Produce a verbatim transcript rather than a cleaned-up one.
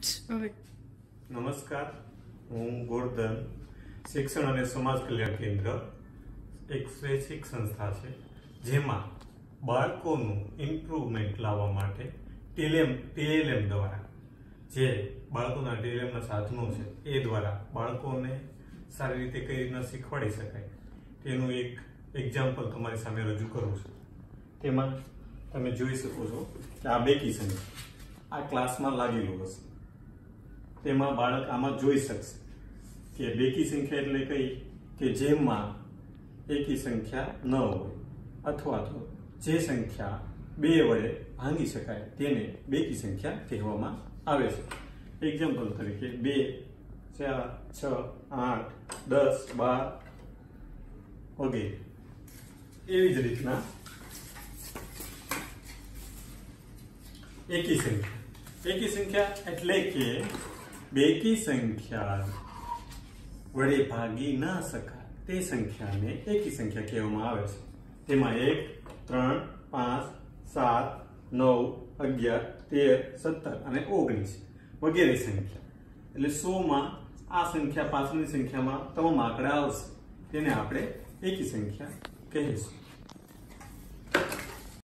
હવે નમસ્કાર, હું ગોરધન શિક્ષણ અને સમાજ કલ્યાણ કેન્દ્ર એક સ્વૈચ્છિક સંસ્થા છે જેમાં બાળકોનું ઇમ્પ્રુવમેન્ટ લાવવા માટે ટીએલએમ ટીએલએમ દ્વારા જે બાળકોના ટીએલએમના સાધનો છે એ દ્વારા બાળકોને સારી રીતે કઈ રીતના શીખવાડી શકાય તેનું એક એક્ઝામ્પલ તમારી સામે રજૂ કરું છું. તેમાં તમે જોઈ શકો છો કે આ બેકી સંખ્યા આ ક્લાસમાં લાગેલું હશે. તેમાં બાળક આમાં જોઈ શકશે કે બેકી સંખ્યા એટલે કઈ કે જેમાં એકી સંખ્યા ન હોય અથવા તો જે સંખ્યા બે વડે ભાંગી શકાય તેને બેકી સંખ્યા કહેવામાં આવે છે. એક્ઝામ્પલ તરીકે બે, ચાર, છ, આઠ, દસ, બાર વગેરે. એવી જ રીતના એકી સંખ્યા એકી સંખ્યા એટલે કે બેકી સંખ્યા વડે ભાગી ના શકાય તે સંખ્યાને એકી સંખ્યા કહેવામાં આવે છે. તેમાં એક, ત્રણ, પાંચ, સાત, નવ, અગિયાર, તેર, સત્તર અને ઓગણીસ વગેરે સંખ્યા. એટલે સો માં આ સંખ્યા પાછળની સંખ્યામાં તમામ આંકડા આવશે તેને આપણે એકી સંખ્યા કહીશું.